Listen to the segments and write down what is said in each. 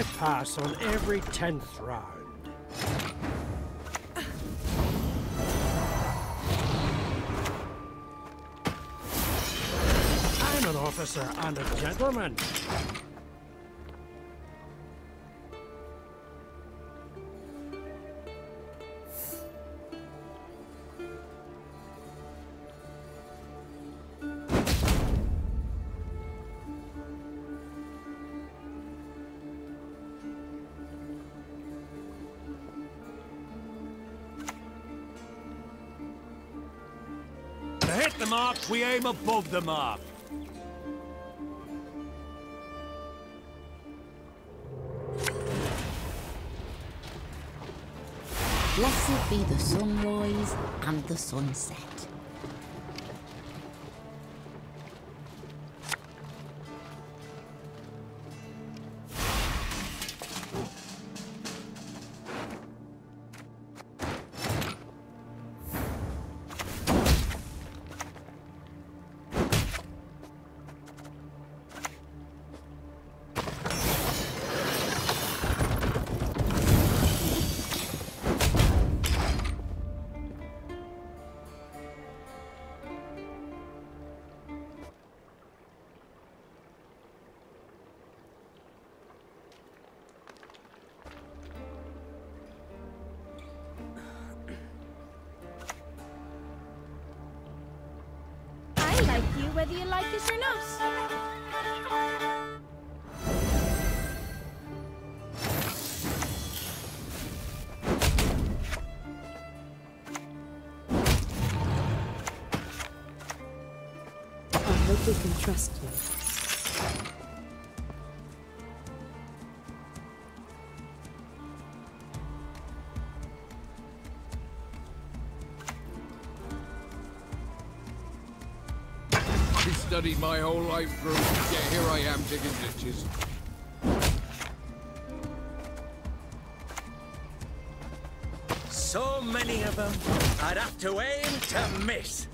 I pass on every 10th round. I'm an officer and a gentleman. To hit the mark, we aim above the mark. Blessed be the sunrise and the sunset. I like you whether you like us or not. I hope we can trust you. Studied my whole life through. Yeah, here I am digging ditches. So many of them, I'd have to aim to miss.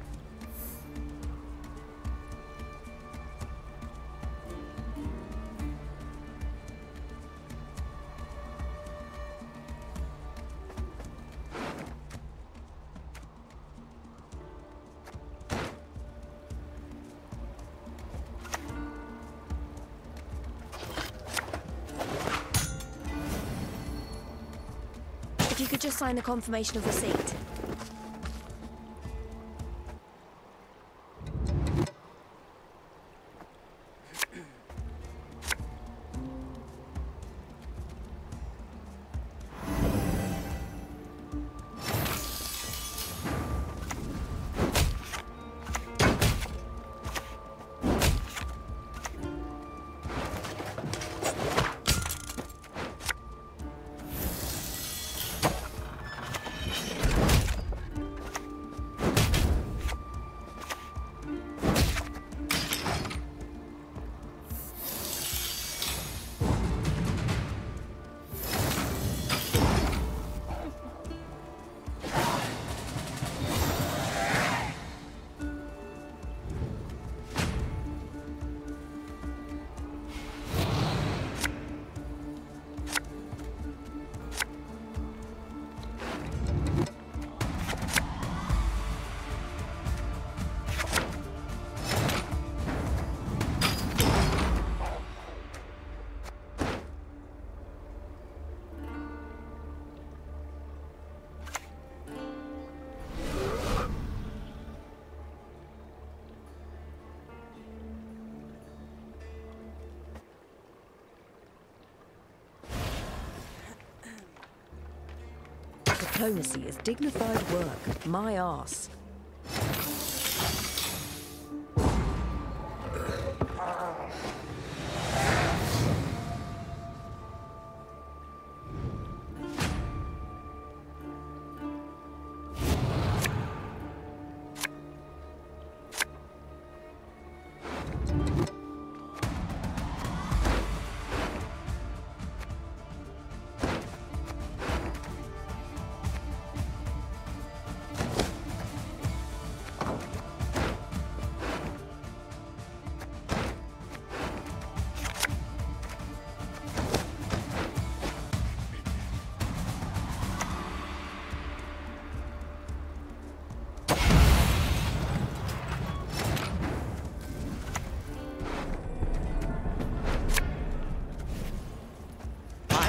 If you could just sign the confirmation of receipt. Diplomacy is dignified work. My arse.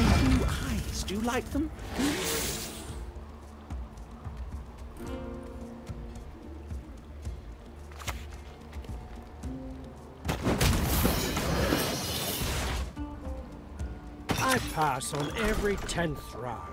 new eyes. Do you like them? I pass on every 10th round.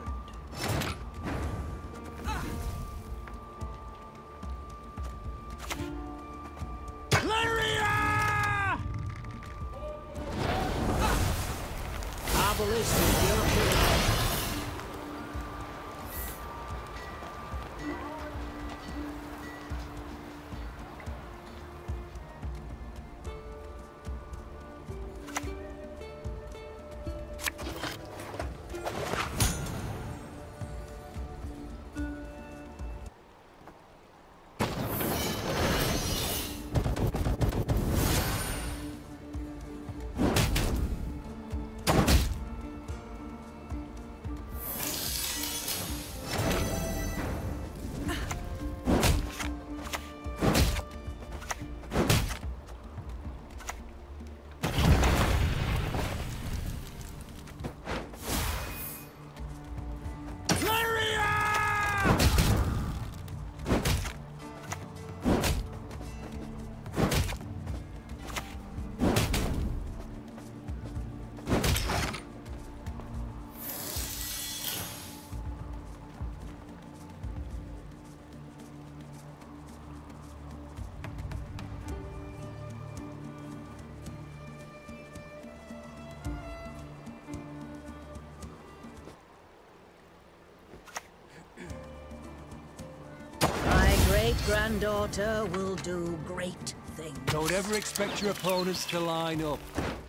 Great-granddaughter will do great things. Don't ever expect your opponents to line up.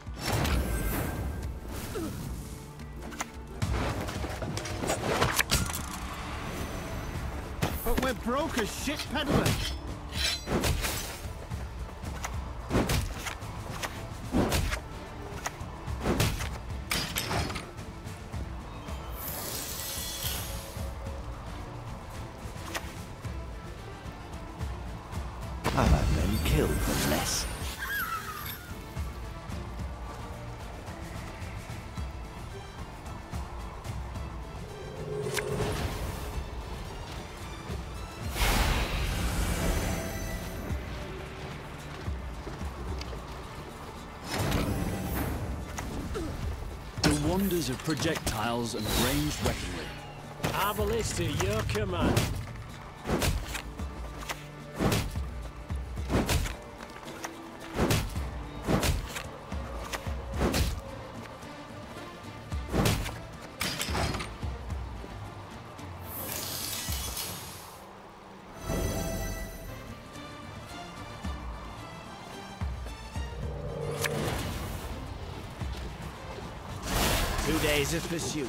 But we're broke as shit peddlers. I've had men killed for less. The wonders of projectiles and ranged weaponry. Arbalest to your command. Days of pursuit.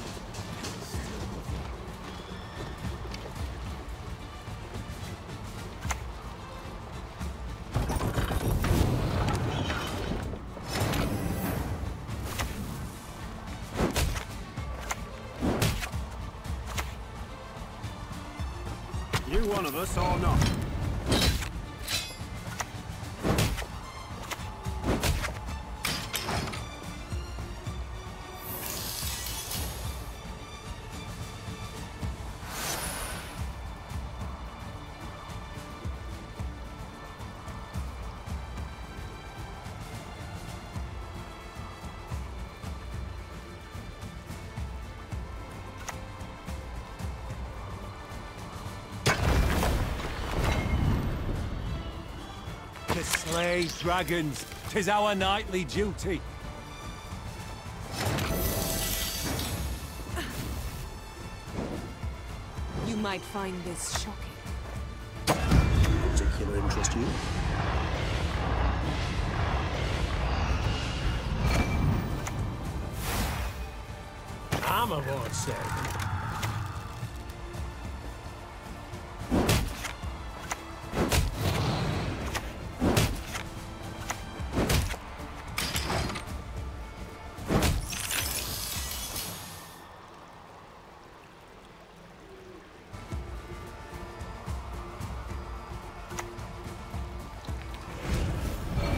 You one of us or not? To slay dragons, 'tis our nightly duty. You might find this shocking. Particular interest you? I'm aboard, sir.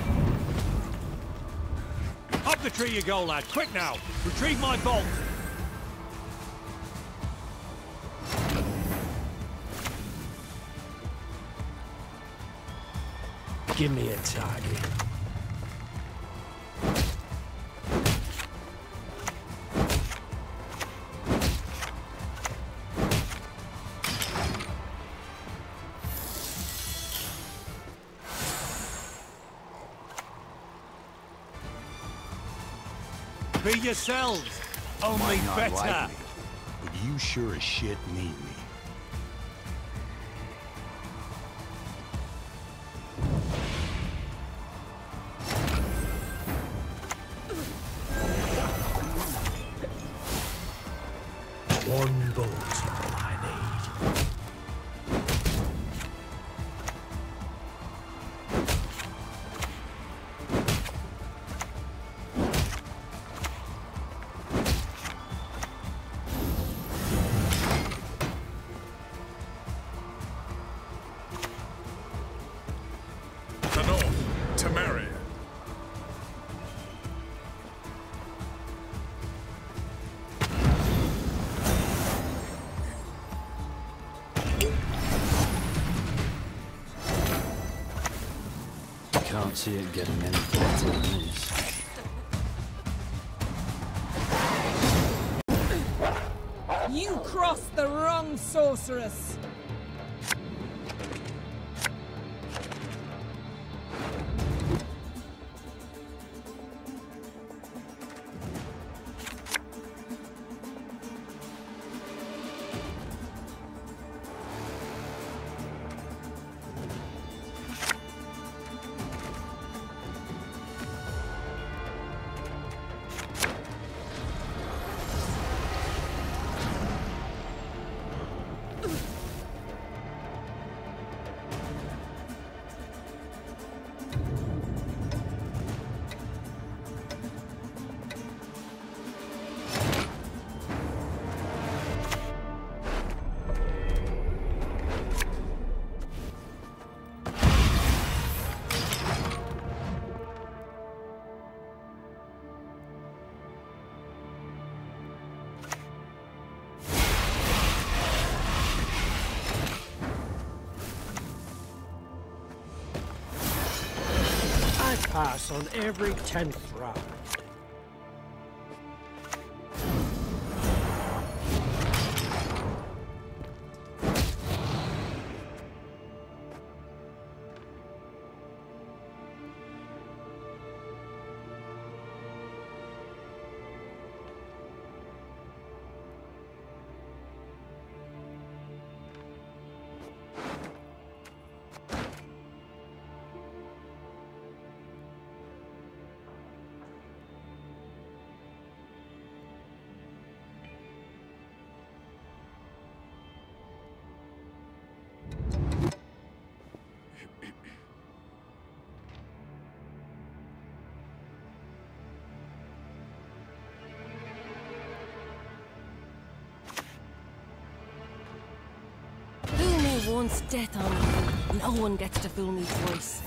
Up the tree you go, lad. Quick now. Retrieve my bolt. Give me a target. Be yourselves. Only Might not better. like me, but you sure as shit need me. One bullet's all I need. The north, Temeria. Can't see it getting any better than this. You crossed the wrong sorceress! I pass on every 10th round. Fool me once, death on you. No one gets to fool me twice.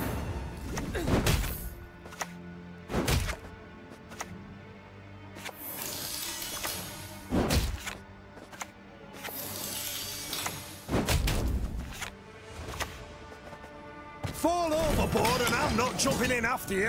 Fall overboard and I'm not jumping in after you.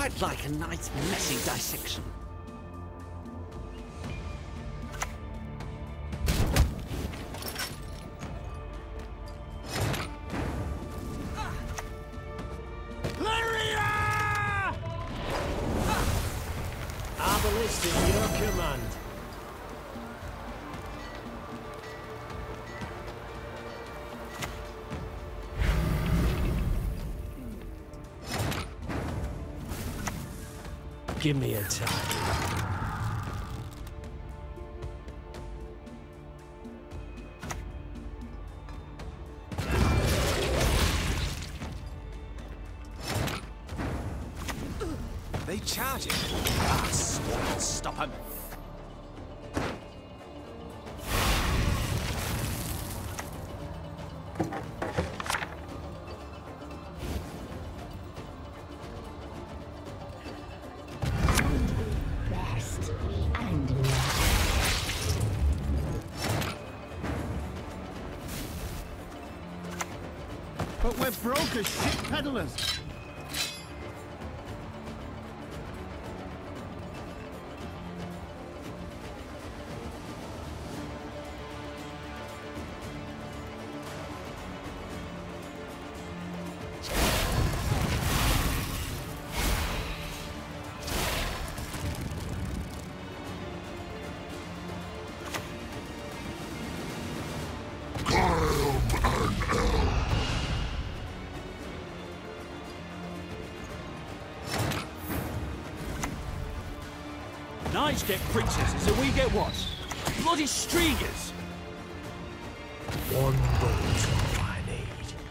quite like a nice messy dissection. Arbalest in your command. Give me a time. They charge it. Ah, swine, stop him. But we're broke as shit peddlers. Knights get princesses and we get what? Bloody streagers! One bolt all I need.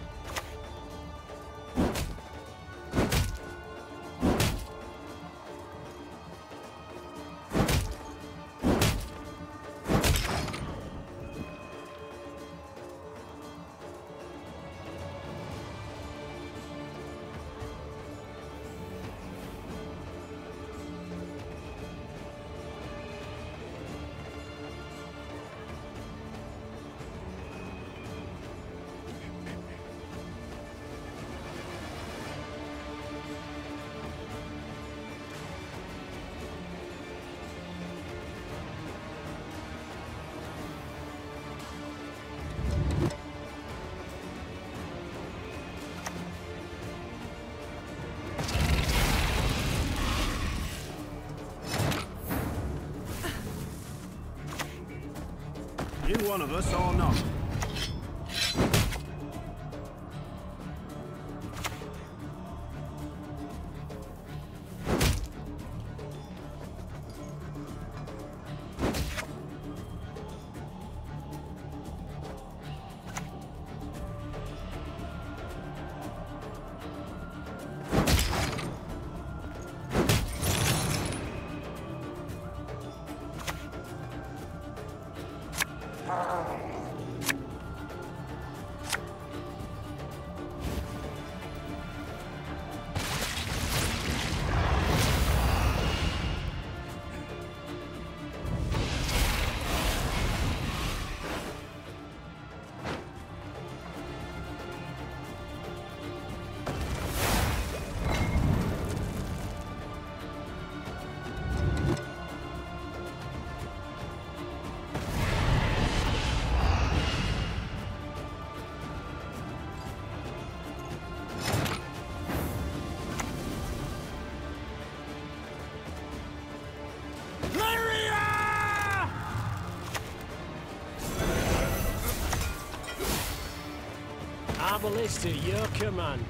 You one of us or not? Arbalest at your command.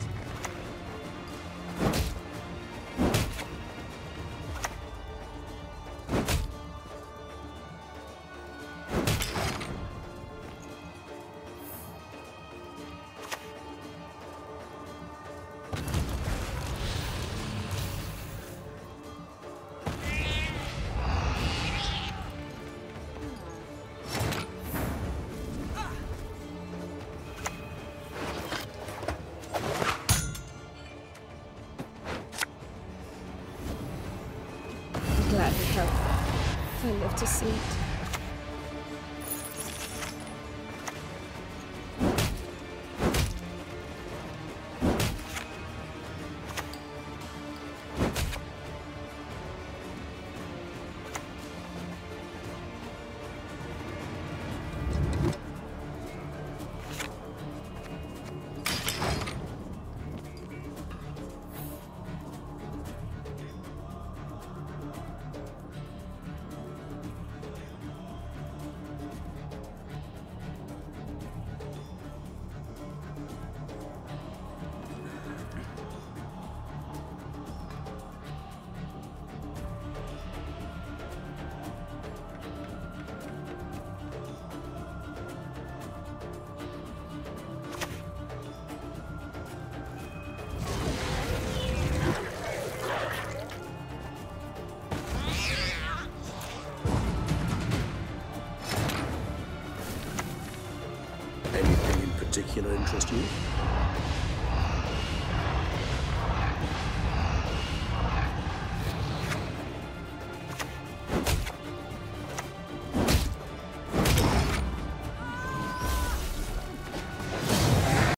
Glad to help. I love to see it. particular interest you?